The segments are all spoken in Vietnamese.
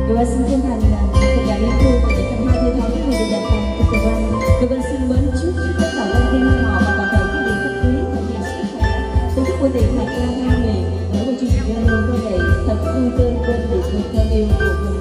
Và xin chân thành tất cả yêu thương và những cành hoa tươi thắm này được dành tặng cho Tường Vân. Tường Vân xin mến chúc tất cả quan viên họ và toàn thể quý vị khách quý thật nhiều sức khỏe. Tôi chúc buổi tiệc thật là ngon miệng, mỗi buổi chương trình giao lưu với lại thật vui tươi bên được người thân yêu của mình.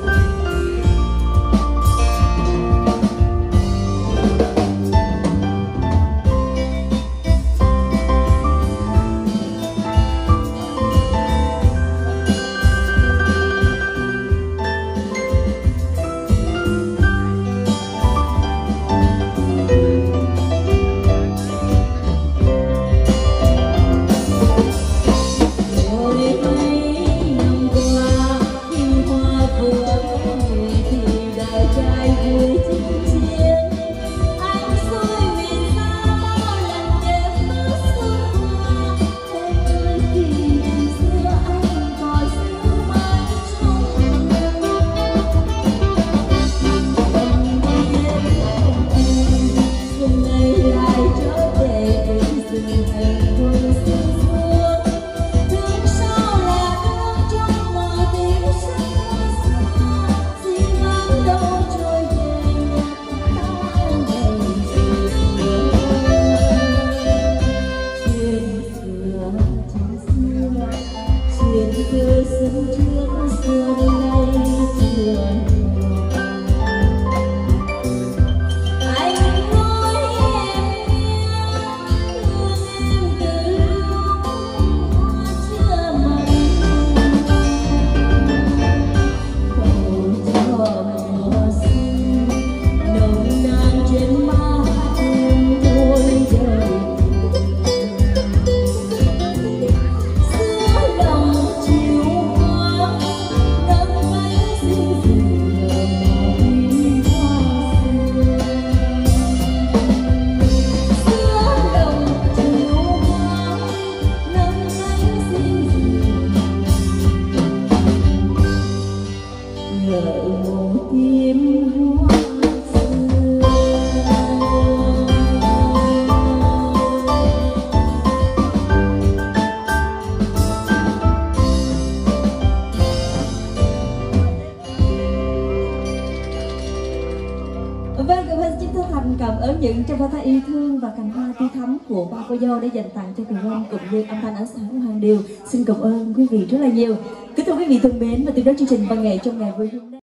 Cảm ơn những tràng pháo tay yêu thương và cành hoa tươi thắm của ba cô dâu để dành tặng cho Tường Vân cũng như âm thanh ánh sáng Hoàng Điều. Xin cảm ơn quý vị rất là nhiều. Kính thưa quý vị thân mến, và tiếp đó chương trình văn nghệ trong ngày vui hôm nay.